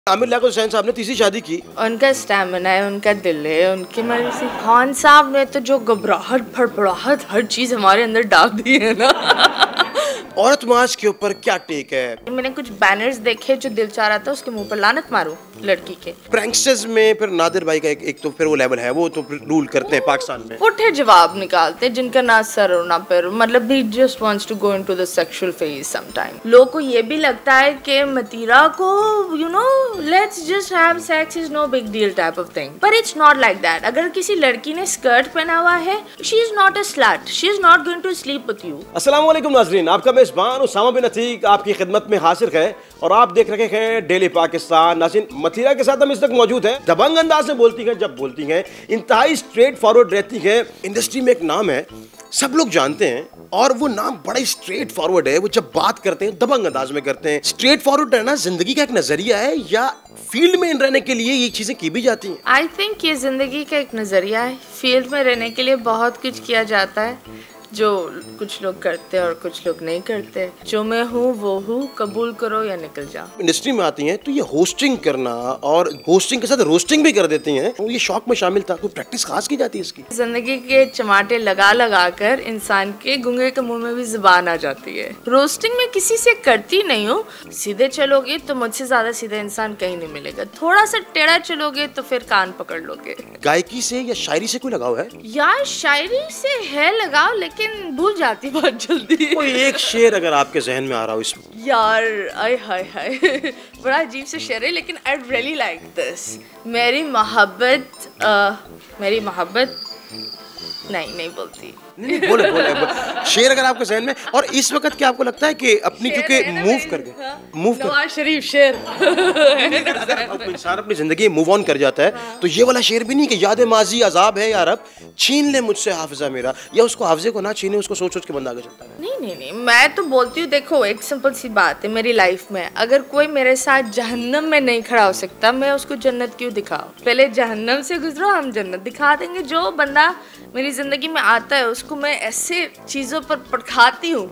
आमिर लियाकत हुसैन साहब ने तीसरी शादी की। उनका स्टैमिना है, उनका दिल है, उनकी मर्जी। खान साहब ने तो जो घबराहट फड़फड़ाहट हर चीज हमारे अंदर डाल दी है ना। औरत माज के ऊपर क्या टेक है? मैंने कुछ बैनर्स देखे जो दिल चाह रहा था उसके मुंह पर लानत मारूं लड़की के। प्रैंक्स्टर्स में फिर नादिर भाई का एक तो फिर वो लेवल है, वो तो रूल करते हैं पाकिस्तान में। पुठे जवाब निकालते हैं जिनका ना सर और ना पैर, मतलब he just wants to go into the sexual phase sometime। लोगों को ये भी लगता है कि मतीरा को let's just have sex is no big deal type of thing, but it's not like that। अगर किसी लड़की ने स्कर्ट पहना हुआ है, she is not a slut, she is not going to sleep with you। अस्सलाम वालेकुम नाज़रीन, आपका मेज़बान उसामा बिन अतीक आपकी खिदमत में हाजिर है और आप देख रहे हैं डेली पाकिस्तान। नाज़रीन, मतीरा के साथ हम इस तक मौजूद हैं। दबंग अंदाज में बोलती हैं, जब बोलती हैं इंतहाई स्ट्रेट फॉरवर्ड रहती है। इंडस्ट्री में एक नाम है, सब लोग जानते हैं और वो नाम बड़ा ही स्ट्रेट फॉरवर्ड है। वो जब बात करते हैं दबंग अंदाज में करते हैं। स्ट्रेट फॉरवर्ड रहना जिंदगी का एक नजरिया है या फील्ड में रहने के लिए ये चीजें की भी जाती हैं? आई थिंक ये जिंदगी का एक नजरिया है। फील्ड में रहने के लिए बहुत कुछ किया जाता है जो कुछ लोग करते हैं और कुछ लोग नहीं करते। जो मैं हूँ वो हूँ, कबूल करो या निकल जाओ। इंडस्ट्री में आती हैं तो ये होस्टिंग करना और होस्टिंग के साथ रोस्टिंग भी कर देती हैं, ये शौक में शामिल था। कोई प्रैक्टिस खास की जाती है इसकी? जिंदगी के चमाटे लगा लगा कर इंसान के गुंगे के मुंह में भी जुबान आ जाती है। रोस्टिंग में किसी से करती नहीं हूँ। सीधे चलोगे तो मुझसे ज्यादा सीधा इंसान कहीं नहीं मिलेगा, थोड़ा सा टेढ़ा चलोगे तो फिर कान पकड़ लोगे। गायकी से या शायरी से कोई लगाव है? यार शायरी से है लगाव, लेकिन भूल जाती बहुत जल्दी। कोई एक शेर अगर आपके जहन में आ रहा हो इसमें? यार आय हाय हाय बड़ा अजीब से शेर है, लेकिन आई रियली लाइक दिस। मेरी मोहब्बत नहीं बोलती। नहीं बोले शेर अगर आपके जहन में। और इस वक्त क्या आपको लगता है कि अपनी क्योंकि मूव कर गए, नवाज शरीफ शेर इंसान अपनी जिंदगी मूव ऑन कर जाता है, तो ये वाला शेर भी नहीं कि याद माजी अजाब है या रब छीन ले मुझसे हाफिजा मेरा, या उसको हाफिजे को ना छीने, उसको सोच सोच के बंदा आगे चलता है। नहीं, मैं तो बोलती हूँ, देखो एक सिंपल सी बात है मेरी लाइफ में, अगर कोई मेरे साथ जहन्नम में नहीं खड़ा हो सकता, मैं उसको जन्नत क्यों दिखाऊं? पहले जहन्नम से गुजरो, हम जन्नत दिखा देंगे। जो बंदा मेरी जिंदगी में आता है उसको मैं ऐसे चीजों पर पटखाती हूँ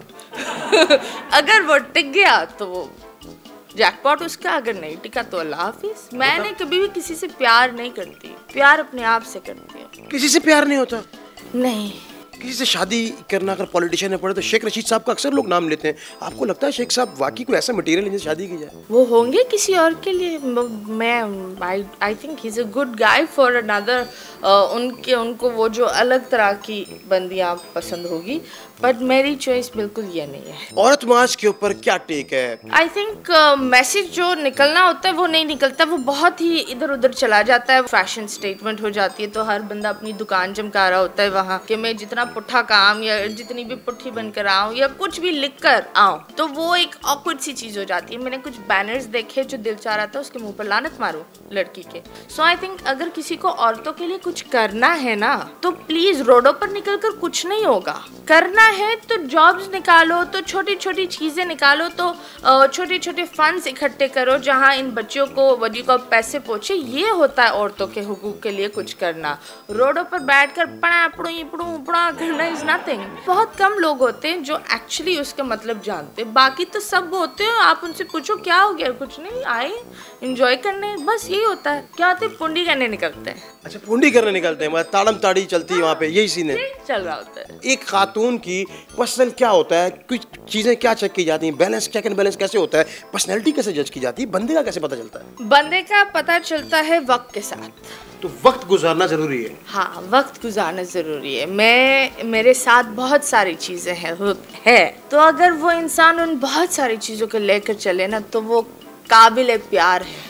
अगर वो टिक गया तो वो जैकपॉट उसका, अगर नहीं टिका तो अल्लाह हाफिज। मैंने कभी भी किसी से प्यार नहीं करती, प्यार अपने आप से करती हूँ। किसी से प्यार नहीं होता? नहीं। किसी से शादी करना अगर पॉलिटिशियन में पड़े तो शेख रशीद साहब का अक्सर लोग नाम लेते हैं। आपको लगता है शेख साहब वाकई कोई ऐसा मटेरियल है जिससे शादी की जाए? वो होंगे किसी और के लिए। मैं I think he is a good guy for another. उनको वो जो अलग तरह की बंदियां पसंद होगी, बट मेरी चॉइस बिल्कुल ये नहीं है। औरत माज के ऊपर क्या टेक है? आई थिंक मैसेज जो निकलना होता है वो नहीं निकलता, वो बहुत ही इधर उधर चला जाता है। फैशन स्टेटमेंट हो जाती है, तो हर बंदा अपनी दुकान चमका रहा होता है वहाँ कि मैं जितना पुट्ठा काम या जितनी भी पुट्ठी बनकर आऊँ या कुछ भी लिख कर आऊँ, तो वो एक ऑकवर्ड सी चीज हो जाती है। मैंने कुछ बैनर्स देखे जो दिल चाह रहा था उसके मुंह पर लानत मारूं लड़की के। सो आई थिंक अगर किसी को औरतों के लिए कुछ करना है ना, तो प्लीज रोडों पर निकल कर कुछ नहीं होगा। करना है तो जॉब्स निकालो, तो छोटी छोटी चीजें निकालो, तो छोटे छोटे फंड्स इकट्ठे करो जहाँ इन बच्चों को वजी को पैसे पहुँचे। ये होता है औरतों के हुकूक के लिए कुछ करना। रोडों पर बैठकर पड़ा करना इज नथिंग। बहुत कम लोग होते हैं जो एक्चुअली उसका मतलब जानते, बाकी तो सब होते हैं। आप उनसे पूछो क्या हो गया, कुछ नहीं, आए एंजॉय करने, बस यही होता है। क्या होते हैं, पुंडी करने निकलते हैं। अच्छा, पुंडी करने निकलते हैं, मतलब ताड़म ताड़ी चलती है वहाँ पे, यही सीन है चल रहा होता है। एक खातून की पर्सनल क्या होता है, कुछ चीजें क्या चेक की जाती हैं, बैलेंस चेक एंड बैलेंस कैसे होता है, पर्सनैलिटी कैसे जज की जाती है, बंदे का कैसे पता चलता है? बंदे का पता चलता है वक्त के साथ। तो वक्त गुजारना जरूरी है। हाँ, वक्त गुजारना जरूरी है। मेरे साथ बहुत सारी चीजें है, तो अगर वो इंसान उन बहुत सारी चीजों को लेकर चले ना, तो वो काबिल प्यार है।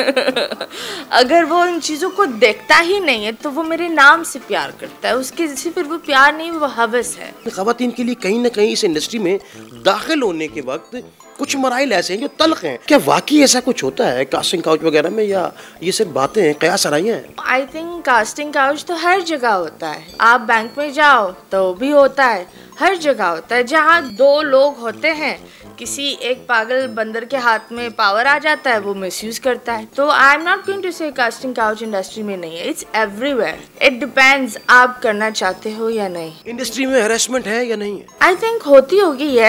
अगर वो इन चीजों को देखता ही नहीं है तो वो मेरे नाम से प्यार करता है, उसके से फिर वो प्यार नहीं, वो हवस है। ख़वातीन के लिए कहीं ना कहीं इस इंडस्ट्री में दाखिल होने के वक्त कुछ मराइल ऐसे हैं जो तल्ख हैं। क्या वाकई ऐसा कुछ होता है कास्टिंग काउच वगैरह में, या ये सिर्फ बातें हैं, कयास आराइयां हैं? आई थिंक कास्टिंग काउच तो हर जगह होता है। आप बैंक में जाओ तो भी होता है, हर जगह होता है। जहाँ दो लोग होते हैं, किसी एक पागल बंदर के हाथ में पावर आ जाता है, वो मिसयूज करता है। तो I am not going to say casting couch industry में नहीं है, इट्स एवरीवेयर। इट डिपेंड्स आप करना चाहते हो या नहीं। इंडस्ट्री में हैरेसमेंट है या नहीं है? आई थिंक होती होगी, यस।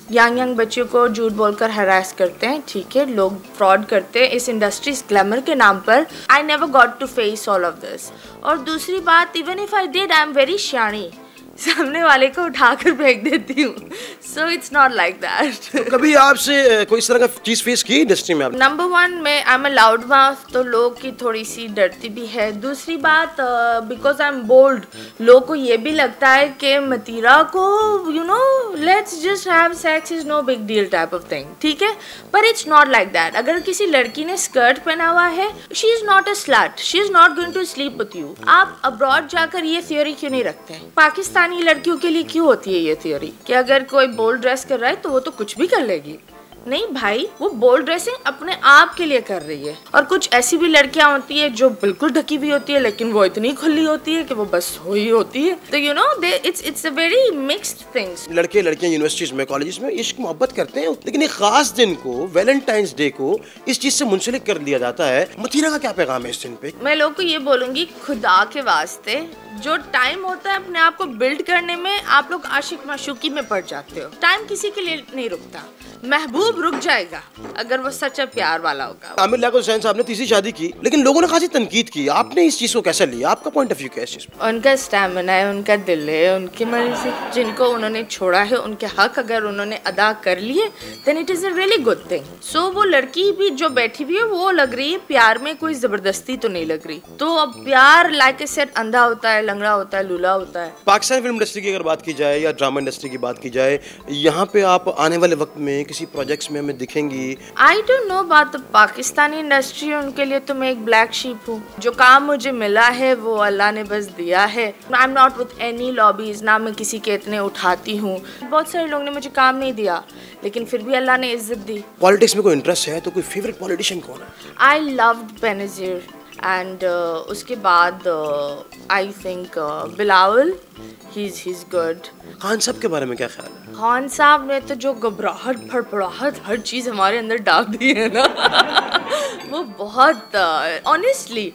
यंग बच्चों को झूठ बोलकर हरास करते हैं, ठीक है, लोग फ्रॉड करते हैं इस इंडस्ट्रीज ग्लैमर के नाम पर। I never got to face all of this. और दूसरी बात, even if I did, I am very shiny, सामने वाले को उठाकर फेंक देती हूँ। So it's not like that. कभी आपसे कोई इस तरह का चीज फेस की इंडस्ट्री में आपने? नंबर 1 मैं I am a loudmouth, तो लोग की थोड़ी सी डरती भी है। दूसरी बात, बिकॉज आई एम बोल्ड, लोग को ये भी लगता है कि मतीरा को you know let's just have sex is no big deal type of thing, ठीक है, पर इट्स नॉट लाइक दैट। अगर किसी लड़की ने स्कर्ट पहना हुआ है, she is not a slut, she is not going to sleep with you. आप अब्रॉड जाकर ये थ्योरी क्यों नहीं रखते हैं? पाकिस्तानी लड़कियों के लिए क्यों होती है ये थ्योरी कि अगर कोई बोल्ड ड्रेस कर रहा है तो वो तो कुछ भी कर लेगी? नहीं भाई, वो बोल्ड ड्रेसिंग अपने आप के लिए कर रही है। और कुछ ऐसी भी लड़कियां होती है जो बिल्कुल ढकी हुई होती है, लेकिन वो इतनी खुली होती है कि वो बस हो ही होती है। तो you know it's a very mixed things. लड़के लड़कियां यूनिवर्सिटीज में, कॉलेजेस में इश्क मोहब्बत करते हैं, लेकिन एक खास दिन को, वैलेंटाइंस डे को, इस चीज से मुंसलिक कर दिया जाता है। मतीरा का क्या पैगाम है इस दिन पे? मैं लोगों को ये बोलूंगी, खुदा के वास्ते जो टाइम होता है अपने आप को बिल्ड करने में, आप लोग आशिक माशूकी में पड़ जाते हो। टाइम किसी के लिए नहीं रुकता, महबूब रुक जाएगा अगर वो सच्चा प्यार वाला होगा। आमिर लियाकत हुसैन साहब ने तीसरी शादी की, लेकिन लोगों ने खासी तनकीद की। आपने इस चीज को कैसे लिया? आपका पॉइंट ऑफ व्यू क्या है इस चीज पे? उनका स्टैमिना है, उनका दिल है, उनकी मर्जी। जिनको उन्होंने छोड़ा है, उनके हक अगर उन्होंने अदा कर लिए, then it is a really good thing. So वो लड़की भी जो बैठी हुई है, वो लग रही है प्यार में कोई जबरदस्ती तो नहीं लग रही। तो अब प्यार लाइक ए सेट अंधा होता है, लंगड़ा होता है, लूला होता है। पाकिस्तान फिल्म इंडस्ट्री की अगर बात की जाए या ड्रामा इंडस्ट्री की बात की जाए, यहाँ पे आप आने वाले वक्त में किसी प्रोजेक्ट्स में हमें दिखेंगी? I don't know about the Pakistani industry, उनके लिए तो मैं एक ब्लैक शीप हूँ। जो काम मुझे मिला है वो अल्लाह ने बस दिया है। I am not with any lobbies, ना मैं किसी के इतने उठाती हूँ। बहुत सारे लोगों ने मुझे काम नहीं दिया, लेकिन फिर भी अल्लाह ने इज्जत दी। पॉलिटिक्स में कोई इंटरेस्ट है तो कोई फेवरेट पॉलिटिशियन कौन है? आई लव्ड बेनजीर एंड उसके बाद I think Bilawal, he is good. Khan Sahab के बारे में क्या ख्याल है? खान साहब ने तो जो घबराहट, फड़फड़ाहट, हर चीज़ हमारे अंदर डाल दी है ना वो बहुत ऑनेस्टली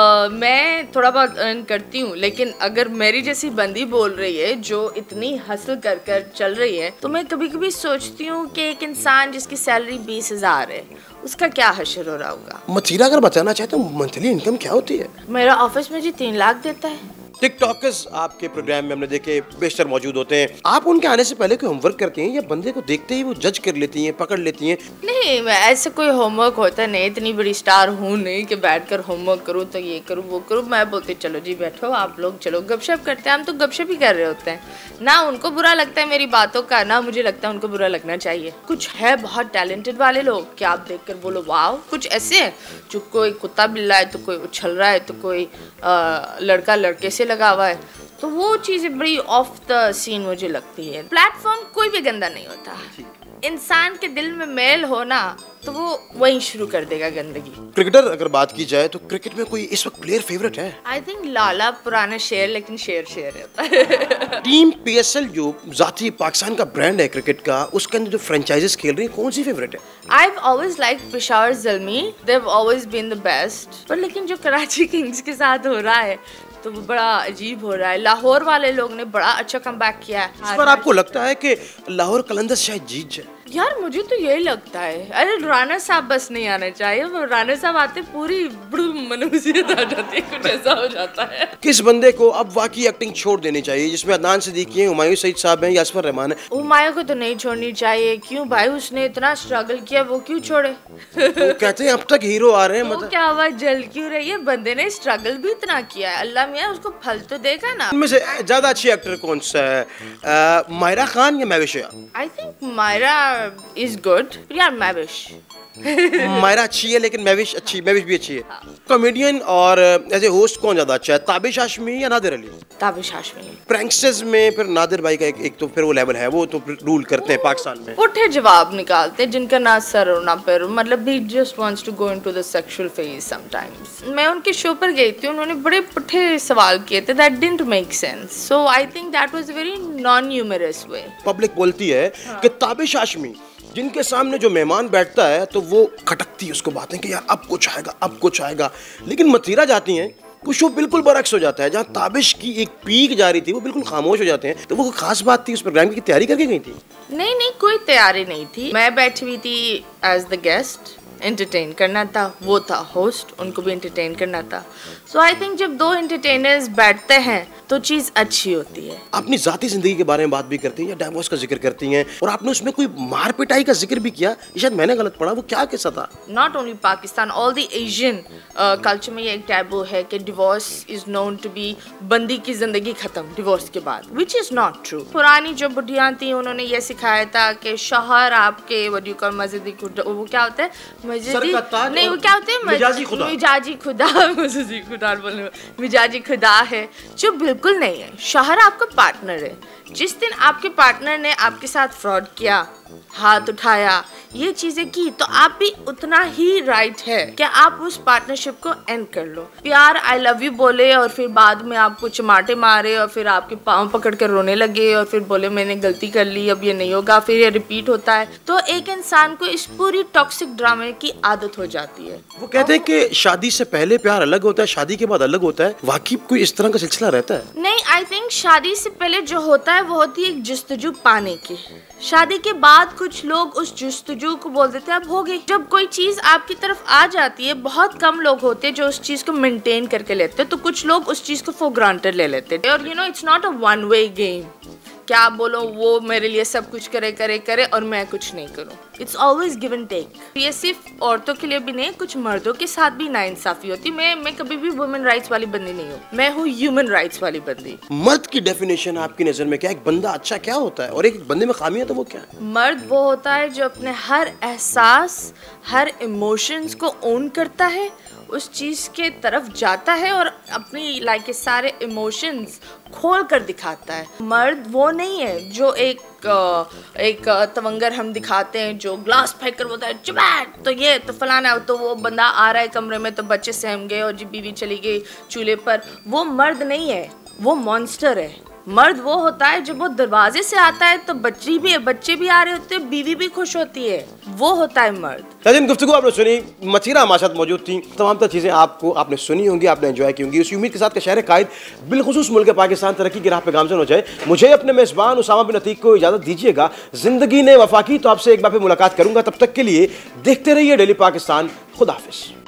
मैं थोड़ा बहुत अर्न करती हूँ, लेकिन अगर मेरी जैसी बंदी बोल रही है जो इतनी हसल कर कर चल रही है, तो मैं कभी कभी सोचती हूँ कि एक इंसान जिसकी सैलरी 20,000 है, उसका क्या हशर हो रहा होगा। मतीरा अगर बताना चाहे तो मंथली इनकम क्या होती है? मेरा ऑफिस में जी 3 लाख देता है। टिकटॉकर्स आपके प्रोग्राम में हमने देखे बेशतर मौजूद होते हैं। आप उनके आने से पहले कोई होमवर्क करती हैं या बंदे को देखते ही वो जज कर लेती हैं, पकड़ लेती हैं? नहीं, मैं ऐसे कोई होमवर्क होता नहीं, इतनी बड़ी स्टार हूँ नहीं कि बैठकर होमवर्क करूँ तो ये करूँ वो करूँ। मैं बोलती चलो जी बैठो आप लोग, चलो गपशप करते हैं। हम तो गपशप ही कर रहे होते हैं ना। उनको बुरा लगता है मेरी बातों का, ना मुझे लगता है उनको बुरा लगना चाहिए। कुछ है बहुत टैलेंटेड वाले लोग कि आप देख कर बोलो वाह। कुछ ऐसे है जो कोई कुत्ता बिल्ला है तो कोई उछल रहा है तो कोई लड़का लड़के से लगा हुआ है, तो वो चीज़ें बड़ी ऑफ द सीन मुझे लगती है। प्लेटफॉर्म कोई भी गंदा नहीं होता। इंसान के दिल में मैल हो ना तो वो वहीं शुरू कर देगा गंदगी। क्रिकेटर अगर बात की जाए तो क्रिकेट में कोई इस वक्त प्लेयर फेवरेट है? आई थिंक लाला, पुराना शेर, लेकिन शेर रहता है। टीम PSL जो जाती पाकिस्तान का ब्रांड है क्रिकेट का, उसके अंदर जो फ्रेंचाइजेस खेल रही है, कौन सी फेवरेट है? I've always liked Peshawar Zalmi, they've always been the best। पर लेकिन जो कराची किंग्स के साथ हो रहा है तो वो बड़ा अजीब हो रहा है। लाहौर वाले लोग ने बड़ा अच्छा कमबैक किया है। इस बार आपको लगता है कि लाहौर कलंदर्स शायद जीत जाए? यार मुझे तो यही लगता है। अरे राना साहब बस नहीं आना चाहिए, वो राना साहब आते पूरी मनुष्यत आ जाती है, कुछ ऐसा हो जाता है। किस बंदे को अब वाकई एक्टिंग छोड़ देनी चाहिए, जिसमें अदनान सिद्दीकी है, हुमायूं सईद साहब हैं, यासर रहमान है? हुमायूं को तो नहीं छोड़नी चाहिए। क्यों भाई, उसने इतना स्ट्रगल किया, वो क्यों छोड़े? वो कहते हैं अब तक हीरो आ रहे हैं। मतलब क्या हुआ, जल क्यों रही है? बंदे ने स्ट्रगल भी इतना किया है, अल्लाह मियां उसको फल तो देगा ना। इनमें से ज्यादा अच्छी एक्टर कौन सा है, मायरा खान या Mahvish? I think Mayra is good. यार महविश मायरा अच्छी है लेकिन महविश भी अच्छी है। कॉमेडियन और एज ए होस्ट कौन ज्यादा अच्छा है, ताबिश हाशमी या नादिर अली? ताबिश हाशमी। प्रैंक्स्टर्स में फिर नादिर भाई का एक तो फिर वो लेवल है, वो तो रूल करते हैं पाकिस्तान में। पुट्ठे जवाब निकालते हैं जिनका ना सर और ना पैर, मतलब he just wants to go into the sexual phase sometimes। मैं उनके शो पर गई थी, उन्होंने बड़े पुट्ठे सवाल किए थे, that didn't make sense, so I think that was a very non-humorous way। Public बोलती है कि ताबिश हाशमी जिनके सामने जो मेहमान बैठता है तो वो खटकती है उसको बातें कि यार अब कुछ आएगा, अब कुछ आएगा, लेकिन मतीरा जाती हैं वो शो बिल्कुल बरक्स हो जाता है, जहाँ ताबिश की एक पीक जारी थी वो बिल्कुल खामोश हो जाते हैं। तो वो कोई खास बात थी, उस प्रोग्राम की तैयारी करके गई थी? नहीं नहीं, कोई तैयारी नहीं थी। मैं बैठी हुई थी एज द गेस्ट, एंटरटेन करना था। वो था होस्ट, उनको भी एंटरटेन करना था। सो आई थिंक जब दो एंटरटेनर्स बैठते हैं तो चीज़ अच्छी होती है। अपनी जाती जिंदगी के बारे में बात भी करती हैं या डाइवोर्स का जिक्र करती हैं, और आपने उसमें कोई मार पिटाई का जिक्र भी किया, शायद मैंने गलत पढ़ा, वो क्या किस्सा था? Not only Pakistan, all the Asian culture में ये एक टैबू है कि divorce is known to be बंदी की जिंदगी खत्म डिवोर्स के बाद, विच इज नॉट ट्रू। पुरानी जो बुढ़ियाँ थी उन्होंने ये सिखाया था कि शौहर आपके वड्यूकर मस्जिदी खुदा, वो क्या होता है मस्जिदी नहीं, वो क्या होते हैं मिजाजी खुदा, मिजाजी खुदा है, जो बिल्कुल नहीं है। शौहर आपका पार्टनर है। जिस दिन आपके पार्टनर ने आपके साथ फ्रॉड किया, हाथ उठाया, ये चीजें की, तो आप भी उतना ही राइट है कि आप उस पार्टनरशिप को एंड कर लो। प्यार आई लव यू बोले और फिर बाद में आपको चमाटे मारे और फिर आपके पाँव पकड़ कर रोने लगे और फिर बोले मैंने गलती कर ली, अब ये नहीं होगा, फिर ये रिपीट होता है, तो एक इंसान को इस पूरी टॉक्सिक ड्रामे की आदत हो जाती है। वो कहते हैं कि शादी से पहले प्यार अलग होता है, शादी के बाद अलग होता है। वाकई कोई इस तरह का सिलसिला रहता है? नहीं, आई थिंक शादी से पहले जो होता है वो होती है एक जुस्तजू पाने की। शादी के बाद कुछ लोग उस जुस्तजू को बोल देते हैं अब हो गई। जब कोई चीज आपकी तरफ आ जाती है, बहुत कम लोग होते हैं जो उस चीज को मेंटेन करके लेते हैं, तो कुछ लोग उस चीज को फॉर ग्रांटेड ले लेते हैं। और you know it's not a one way game, क्या आप बोलो वो मेरे लिए सब कुछ करे और मैं कुछ नहीं करूं। It's always give and take. ये सिर्फ औरतों के लिए भी नहीं, कुछ मर्दों के साथ भी नाइंसाफी होती। मैं कभी भी वुमेन राइट्स वाली बंदी नहीं हूँ, मैं हूँ ह्यूमन राइट्स वाली बंदी। मर्द की डेफिनेशन आपकी नजर में क्या? एक बंदा अच्छा क्या होता है और एक बंदे में खामियां तो वो क्या है? मर्द वो होता है जो अपने हर एहसास, हर इमोशंस को ओन करता है, उस चीज़ के तरफ जाता है और अपनी लाइक के सारे इमोशंस खोल कर दिखाता है। मर्द वो नहीं है जो एक तवंगर हम दिखाते हैं जो ग्लास फेंक कर बोलता है चुपैट तो ये तो फलाना, तो वो बंदा आ रहा है कमरे में तो बच्चे सहम गए और जी बीवी चली गई चूल्हे पर। वो मर्द नहीं है, वो मॉन्स्टर है। मर्द वो होता है जब वो दरवाजे से आता है तो बच्चे भी आ रहे होते हैं, बीवी भी खुश होती है, वो होता है मर्द। लेकिन गुफ्तगू आपने सुनी, मथीरा हमारे साथ मौजूद थी, तमाम तरह चीज़ें आपने सुनी होंगी, आपने एंजॉय की होंगी। उसी उम्मीद के साथ कि शहर कायद बिलखुसूस मुल्क पाकिस्तान तरक्की की राह पे गामजन हो जाए। मुझे अपने मेज़बान उसामा बिन अतीक को इजाज़त दीजिएगा। जिंदगी ने वफा की, तो आपसे एक बार फिर मुलाकात करूंगा। तब तक के लिए देखते रहिए डेली पाकिस्तान। खुदा हाफिज़।